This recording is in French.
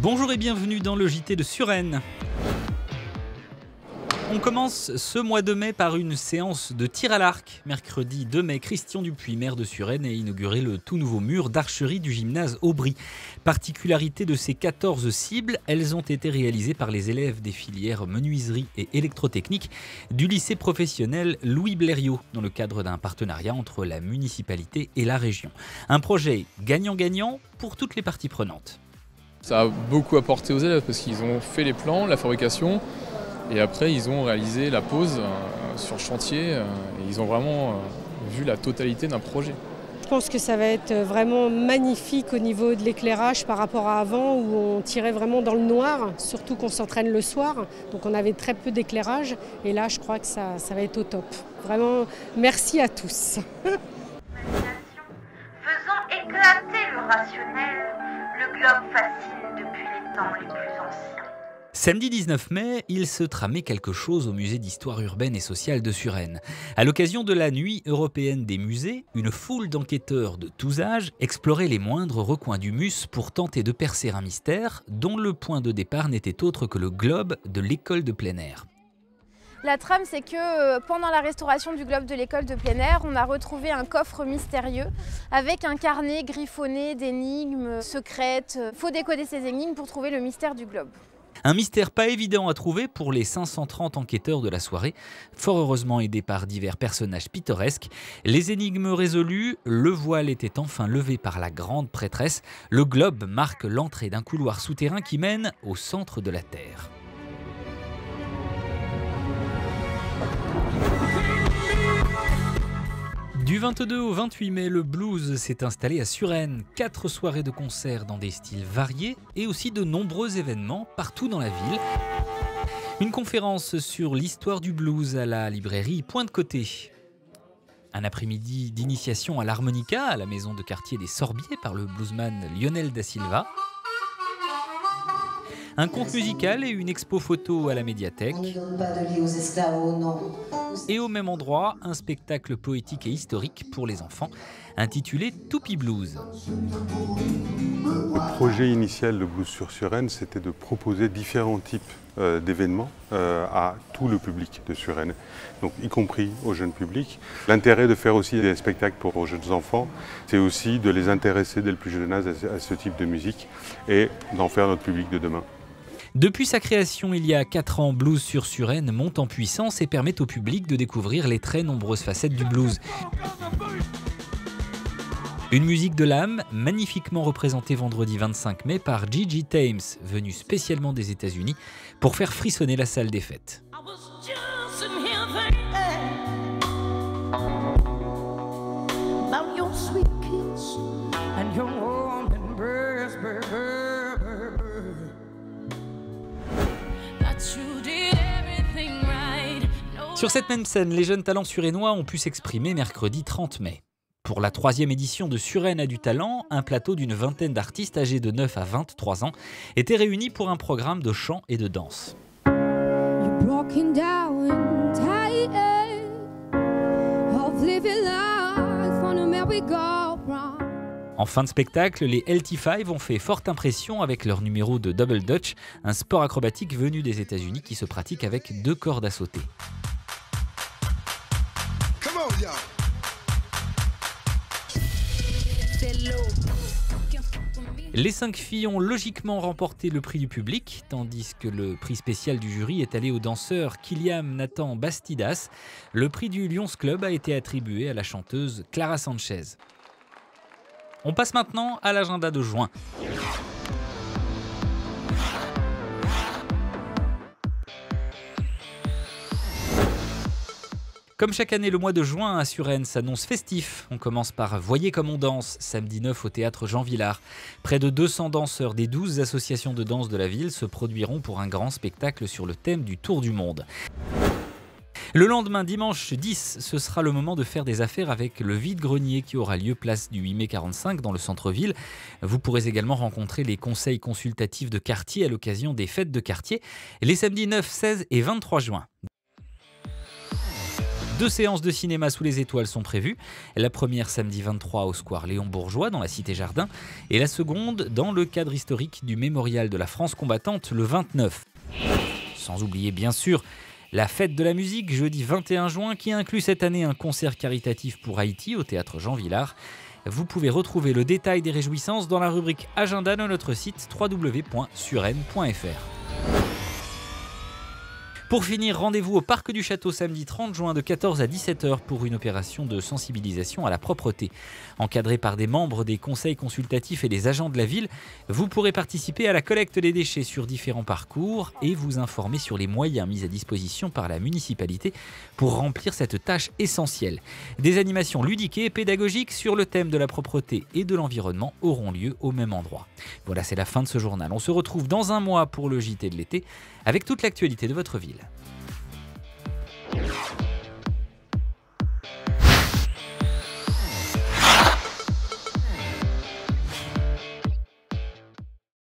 Bonjour et bienvenue dans le JT de Suresnes. On commence ce mois de mai par une séance de tir à l'arc. Mercredi 2 mai, Christian Dupuis, maire de Suresnes, a inauguré le tout nouveau mur d'archerie du gymnase Aubry. Particularité de ces 14 cibles, elles ont été réalisées par les élèves des filières menuiserie et électrotechnique du lycée professionnel Louis Blériot, dans le cadre d'un partenariat entre la municipalité et la région. Un projet gagnant-gagnant pour toutes les parties prenantes. Ça a beaucoup apporté aux élèves parce qu'ils ont fait les plans, la fabrication et après ils ont réalisé la pose sur le chantier et ils ont vraiment vu la totalité d'un projet. Je pense que ça va être vraiment magnifique au niveau de l'éclairage par rapport à avant où on tirait vraiment dans le noir, surtout qu'on s'entraîne le soir, donc on avait très peu d'éclairage et là je crois que ça va être au top. Vraiment merci à tous. Faisant éclater le rationnel, le globe fascine depuis les temps les plus anciens. Samedi 19 mai, il se tramait quelque chose au musée d'histoire urbaine et sociale de Suresnes. À l'occasion de la nuit européenne des musées, une foule d'enquêteurs de tous âges explorait les moindres recoins du MUS pour tenter de percer un mystère dont le point de départ n'était autre que le globe de l'école de plein air. La trame, c'est que pendant la restauration du globe de l'école de plein air, on a retrouvé un coffre mystérieux avec un carnet griffonné d'énigmes secrètes. Il faut décoder ces énigmes pour trouver le mystère du globe. Un mystère pas évident à trouver pour les 530 enquêteurs de la soirée, fort heureusement aidés par divers personnages pittoresques. Les énigmes résolues, le voile était enfin levé par la grande prêtresse. Le globe marque l'entrée d'un couloir souterrain qui mène au centre de la Terre. Du 22 au 28 mai, le blues s'est installé à Suresnes. 4 soirées de concerts dans des styles variés et aussi de nombreux événements partout dans la ville. Une conférence sur l'histoire du blues à la librairie Point de Côté. Un après-midi d'initiation à l'harmonica à la maison de quartier des Sorbiers par le bluesman Lionel da Silva. Un conte musical et une expo photo à la médiathèque. Et au même endroit, un spectacle poétique et historique pour les enfants, intitulé Toupie Blues. Le projet initial de Blues sur Suresnes, c'était de proposer différents types d'événements à tout le public de Suresnes, donc y compris au jeune public. L'intérêt de faire aussi des spectacles pour aux jeunes enfants, c'est aussi de les intéresser dès le plus jeune âge à ce type de musique et d'en faire notre public de demain. Depuis sa création il y a 4 ans, Blues sur Suresnes monte en puissance et permet au public de découvrir les très nombreuses facettes du blues. Une musique de l'âme, magnifiquement représentée vendredi 25 mai par Gigi Thames, venu spécialement des États-Unis pour faire frissonner la salle des fêtes. Sur cette même scène, les jeunes talents suresnois ont pu s'exprimer mercredi 30 mai. Pour la 3e édition de Suresnes a du talent, un plateau d'une vingtaine d'artistes âgés de 9 à 23 ans était réuni pour un programme de chant et de danse. En fin de spectacle, les LT5 ont fait forte impression avec leur numéro de Double Dutch, un sport acrobatique venu des États-Unis qui se pratique avec 2 cordes à sauter. Les 5 filles ont logiquement remporté le prix du public, tandis que le prix spécial du jury est allé au danseur Kylian Nathan Bastidas. Le prix du Lions Club a été attribué à la chanteuse Clara Sanchez. On passe maintenant à l'agenda de juin. Comme chaque année, le mois de juin à Suresnes s'annonce festif. On commence par Voyez comme on danse, samedi 9 au théâtre Jean Villard. Près de 200 danseurs des 12 associations de danse de la ville se produiront pour un grand spectacle sur le thème du Tour du Monde. Le lendemain, dimanche 10, ce sera le moment de faire des affaires avec le vide-grenier qui aura lieu place du 8 mai 45 dans le centre-ville. Vous pourrez également rencontrer les conseils consultatifs de quartier à l'occasion des fêtes de quartier les samedis 9, 16 et 23 juin. 2 séances de cinéma sous les étoiles sont prévues. La première samedi 23 au square Léon Bourgeois dans la Cité Jardin et la seconde dans le cadre historique du mémorial de la France combattante le 29. Sans oublier bien sûr la fête de la musique jeudi 21 juin qui inclut cette année un concert caritatif pour Haïti au théâtre Jean Villard. Vous pouvez retrouver le détail des réjouissances dans la rubrique agenda de notre site www.suresnes.fr. Pour finir, rendez-vous au Parc du Château samedi 30 juin de 14 à 17h pour une opération de sensibilisation à la propreté. Encadré par des membres des conseils consultatifs et des agents de la ville, vous pourrez participer à la collecte des déchets sur différents parcours et vous informer sur les moyens mis à disposition par la municipalité pour remplir cette tâche essentielle. Des animations ludiques et pédagogiques sur le thème de la propreté et de l'environnement auront lieu au même endroit. Voilà, c'est la fin de ce journal. On se retrouve dans un mois pour le JT de l'été avec toute l'actualité de votre ville.